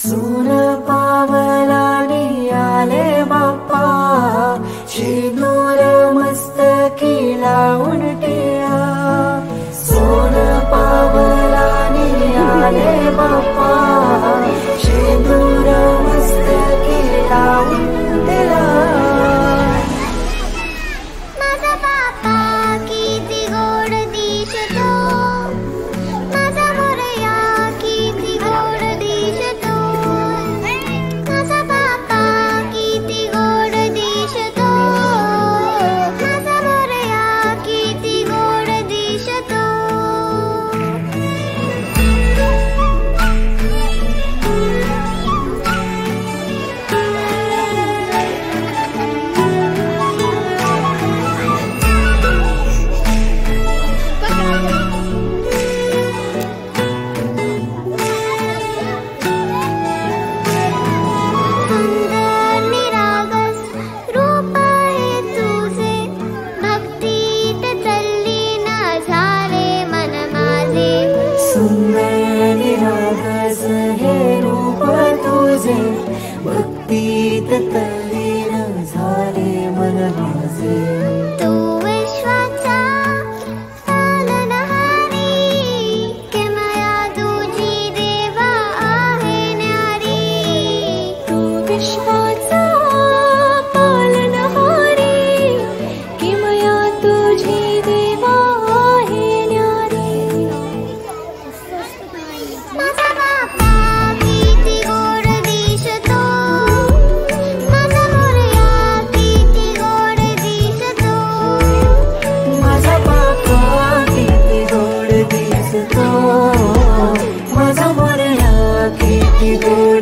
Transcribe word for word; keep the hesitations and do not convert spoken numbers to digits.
सून पावलानी आले बाप्पा, शेंदूर मस्तकी लावून टिळा. सोन पावलानी आले बाप्पा, शेंदूर मस्तकी लावून टिळा. माझा बाप्पा किती गोड दिसतो, माझा मोरया किती गोड दिसतो. माझा बाप्पा किती गोड दिसतो, माझा मोरया किती गोड दिसतो. सुंदर निरागस रूप आहे तुझे, भक्तीत तल्लीन झाले मन माझे. सुंदर निरागस हे रूप तुझे, भक्तीत तल्लीन झाले मन माझे. तू विश्वाचा पालनहारी, किमया तुझी देवा आहे न्यारी. तू विश्वाचा पालनहारी, किमया तुझी देवा आहे न्यारी. माझा बाप्पा किती गोड दिसतो, माझा मोरया किती गोड दिसतो. माझा बाप्पा किती गोड दिसतो, माझा मोरया किती गोड